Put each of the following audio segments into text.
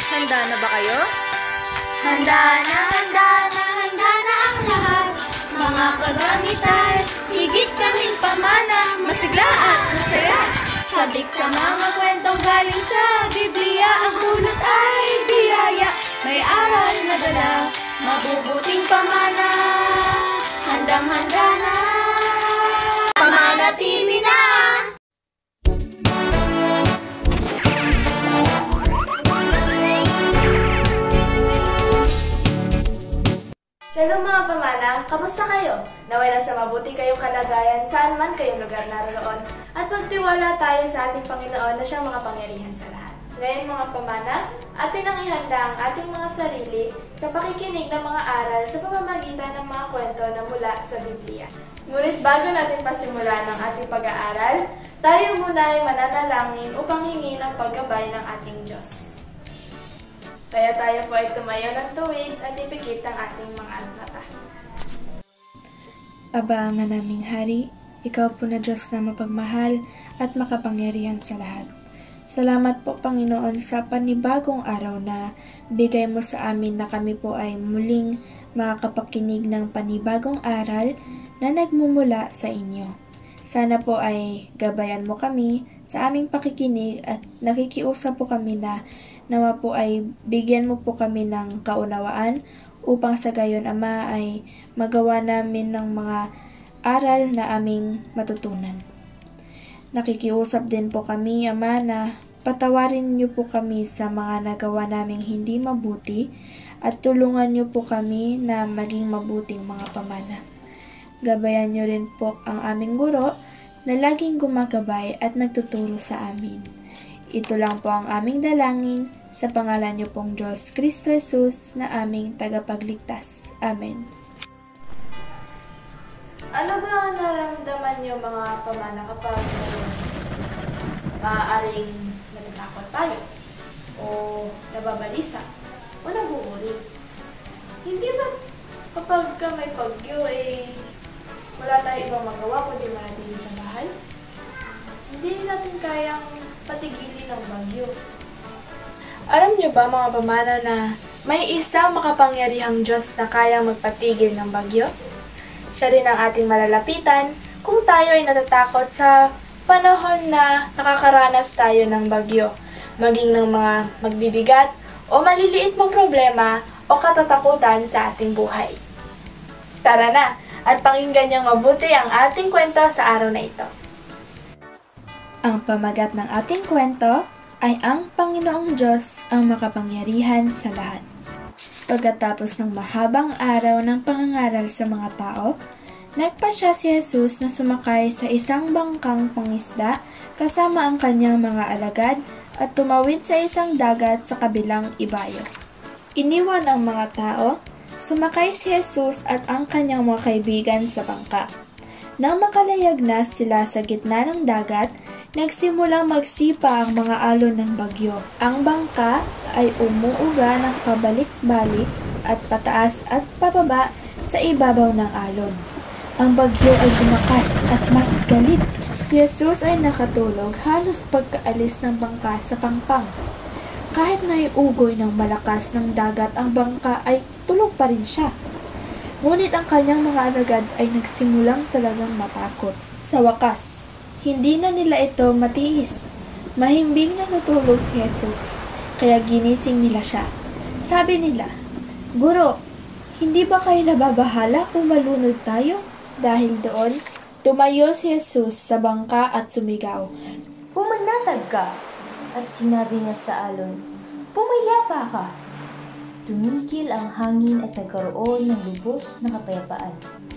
Handa na ba kayo? Handa na, handa na, handa na ang lahat. Mga kagamitan, higit kaming pamana, masigla at masaya. Sabik sa mga kwentong galing sa Biblia, ang bunot ay biyaya. May aral na dala, mabubuting pamana. Handang-handa na, Pamana TV na! Shalom mga pamana, kamusta kayo? Naway nasa mabuti kayong kalagayan saan man kayong lugar naroon at magtiwala tayo sa ating Panginoon na siyang makapangyarihan sa lahat. Ngayon mga pamana, atin ang ihanda ang ating mga sarili sa pakikinig ng mga aral sa pamamagitan ng mga kwento na mula sa Biblia. Ngunit bago natin pasimulan ang ating pag-aaral, tayo muna ay mananalangin upang hingin ang paggabay ng ating Diyos. Kaya tayo po ay tumayo ng tuwid at ipikit ang ating mga mata. Aba, Ama naming Hari, Ikaw po na Diyos na mapagmahal at makapangyarihan sa lahat. Salamat po, Panginoon, sa panibagong araw na bigay mo sa amin na kami po ay muling makakapakinig ng panibagong aral na nagmumula sa inyo. Sana po ay gabayan mo kami sa aming pakikinig at nakikiusap po kami na nawa po ay bigyan mo po kami ng kaunawaan upang sa gayon, Ama, ay magawa namin ng mga aral na aming matutunan. Nakikiusap din po kami, Ama, na patawarin niyo po kami sa mga nagawa naming hindi mabuti at tulungan niyo po kami na maging mabuting mga pamana. Gabayan niyo rin po ang aming guro na laging gumagabay at nagtuturo sa amin. Ito lang po ang aming dalangin sa pangalan niyo pong Diyos Kristo Jesus na aming tagapagligtas. Amen. Ano ba ang nararamdaman niyo mga pamana kapag maaaring natatakot tayo o nababalisa o nagugulit? Hindi ba kapag may bagyo wala tayo ibang magawa kundi manatili sa bahay? Hindi natin kayang patigilin ng bagyo. Alam niyo ba mga pamana na may isang makapangyarihang Diyos na kayang magpatigil ng bagyo? Siya rin ang ating malalapitan kung tayo ay natatakot sa panahon na nakakaranas tayo ng bagyo, maging ng mga magbibigat o maliliit mong problema o katatakutan sa ating buhay. Tara na at pakinggan niyang mabuti ang ating kwento sa araw na ito. Ang pamagat ng ating kwento ay ang Panginoong Diyos ang makapangyarihan sa lahat. Pagkatapos ng mahabang araw ng pangangaral sa mga tao, nagpasya si Jesus na sumakay sa isang bangkang pangisda kasama ang kanyang mga alagad at tumawid sa isang dagat sa kabilang ibayo. Iniwan ang mga tao, sumakay si Jesus at ang kanyang mga kaibigan sa bangka. Nang makalayag na sila sa gitna ng dagat, nagsimulang magsipa ang mga alon ng bagyo. Ang bangka ay umuuga ng pabalik-balik at pataas at pababa sa ibabaw ng alon. Ang bagyo ay lumakas at mas galit. Si Jesus ay nakatulog halos pagkaalis ng bangka sa pangpang. Kahit na iugoy ng malakas ng dagat ang bangka ay tulog pa rin siya. Ngunit ang kanyang mga alagad ay nagsimulang talagang matakot. Sa wakas, hindi na nila ito matiis. Mahimbing na natulog si Jesus, kaya ginising nila siya. Sabi nila, "Guro, hindi ba kayo nababahala kung malunod tayo?" Dahil doon, tumayo si Jesus sa bangka at sumigaw. Pumanatag ka, at sinabi niya sa alon, "Pumayapa ka." Tumigil ang hangin at nagkaroon ng lubos na kapayapaan.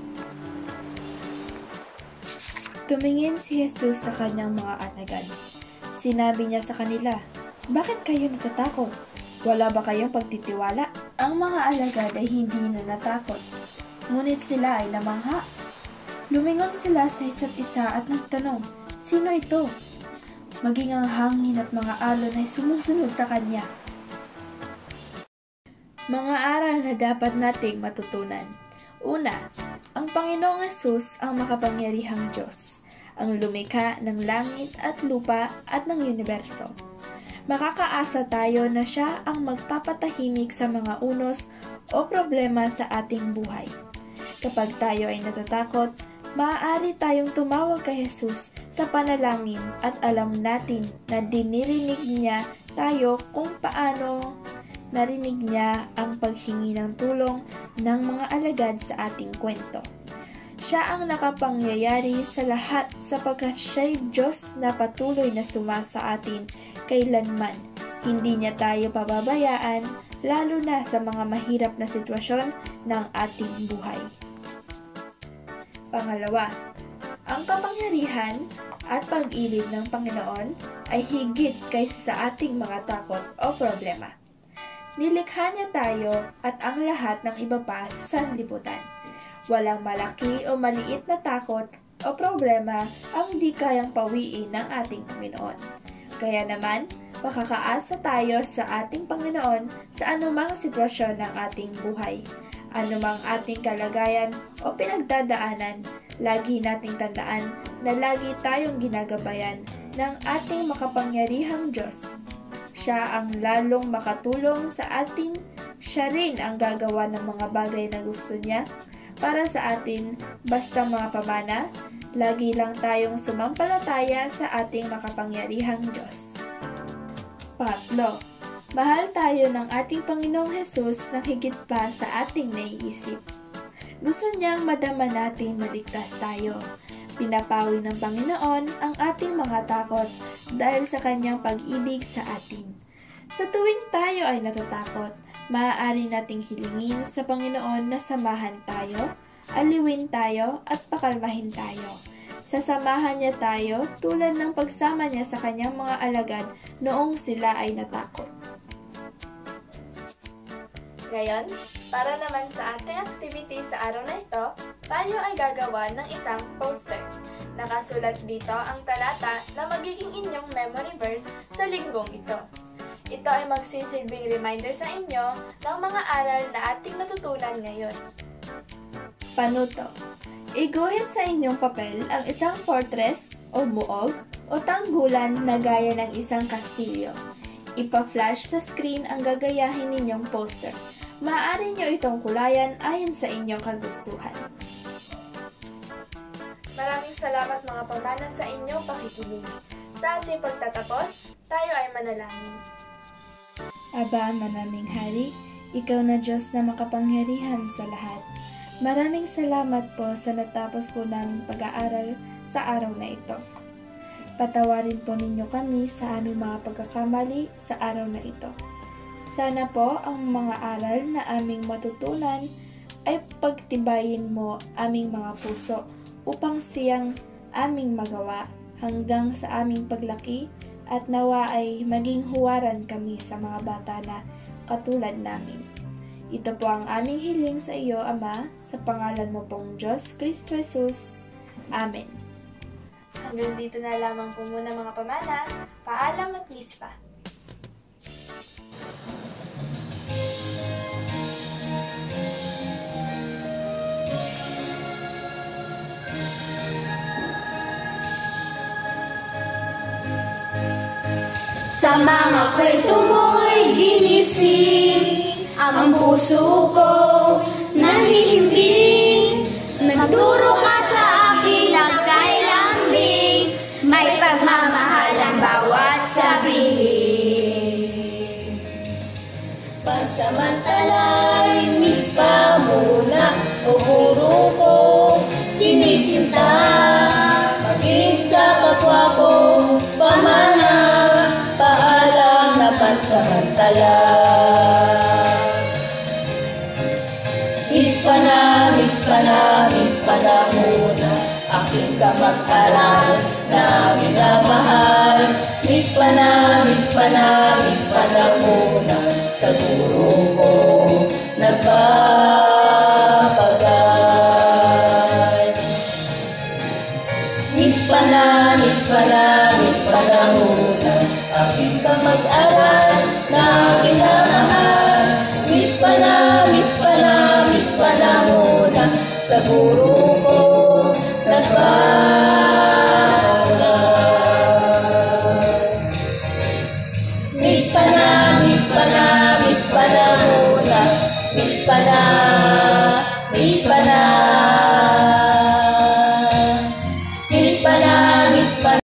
Tumingin si Jesus sa kanyang mga alagad. Sinabi niya sa kanila, "Bakit kayo natatakot? Wala ba kayong pagtitiwala?" Ang mga alagad ay hindi na natakot, ngunit sila ay namangha. Lumingon sila sa isa't isa at nagtanong, "Sino ito?" Maging ang hangin at mga alon ay sumusunod sa kanya. Mga aral na dapat nating matutunan. Una, ang Panginoong Hesus ang makapangyarihang Diyos, ang lumikha ng langit at lupa at ng universo. makakaasa tayo na siya ang magpapatahimik sa mga unos o problema sa ating buhay. Kapag tayo ay natatakot, maaari tayong tumawag kay Jesus sa panalangin at alam natin na dinirinig niya tayo kung paano narinig niya ang paghingi ng tulong ng mga alagad sa ating kwento. Siya ang nakapangyayari sa lahat sapagkat siya'y Diyos na patuloy na sumasa atin kailanman. Hindi niya tayo pababayaan, lalo na sa mga mahirap na sitwasyon ng ating buhay. Pangalawa, ang kapangyarihan at pag-ibig ng Panginoon ay higit kaysa sa ating mga takot o problema. Nilikha niya tayo at ang lahat ng iba pa sa sanlibutan. Walang malaki o maliit na takot o problema ang di kayang pawiin ng ating Panginoon. Kaya naman, makakaasa tayo sa ating Panginoon sa anumang sitwasyon ng ating buhay. Anumang ating kalagayan o pinagdadaanan, lagi nating tandaan na lagi tayong ginagabayan ng ating makapangyarihang Diyos. Siya ang lalong makatulong sa atin, siya rin ang gagawa ng mga bagay na gusto niya para sa atin basta mga pamana, lagi lang tayong sumampalataya sa ating makapangyarihang Diyos. Pangatlo, mahal tayo ng ating Panginoong Hesus na higit pa sa ating naiisip. Gusto niyang madama natin maligtas tayo. Pinapawi ng Panginoon ang ating mga takot dahil sa kanyang pag-ibig sa atin. Sa tuwing tayo ay natatakot, maaari nating hilingin sa Panginoon na samahan tayo, aliwin tayo at pakalmahin tayo. Sasamahan niya tayo tulad ng pagsama niya sa kanyang mga alagad noong sila ay natakot. Ngayon, para naman sa ating activity sa araw na ito, tayo ay gagawa ng isang poster. Nakasulat dito ang talata na magiging inyong memory verse sa linggong ito. Ito ay magsisilbing reminder sa inyo ng mga aral na ating natutunan ngayon. Panuto. Iguhit sa inyong papel ang isang fortress o muog o tanggulan na gaya ng isang kastilyo. Ipa-flash sa screen ang gagayahin ninyong poster. Maaari nyo itong kulayan ayon sa inyong kagustuhan. Maraming salamat mga pamana sa inyong pakikinig. Sa ating pagtatapos, tayo ay manalangin. Aba, manaming hari, ikaw na Diyos na makapangyarihan sa lahat. Maraming salamat po sa natapos po naming pag-aaral sa araw na ito. Patawarin po ninyo kami sa aming mga pagkakamali sa araw na ito. Sana po ang mga aral na aming matutunan ay pagtibayin mo aming mga puso upang siyang aming magawa hanggang sa aming paglaki at nawa ay maging huwaran kami sa mga bata na katulad namin. Ito po ang aming hiling sa iyo, Ama, sa pangalan mo pong Diyos Kristo Jesus. Amen. Hanggang dito na lamang po muna mga pamana. Paalam at mispa. Sa mga kwento mo'y ginising ang puso ko nahihimbing. Nagturo ka sa akin nagkailambing, may pagmamahal ang bawat sabihin. Pansamantala'y mispa muna o guro ko sinisinta, maging sa kapwa ko pamana, paalam na pansamantala. Mispa na muna aking kamag-aral na minamahal. Mispa na muna sa guro ko nagpapagal. Mispa na muna aking kamag-aral na minamahal. Mispa na muna sa guro ko nagpapagal. Miss pa na muna, Miss pa na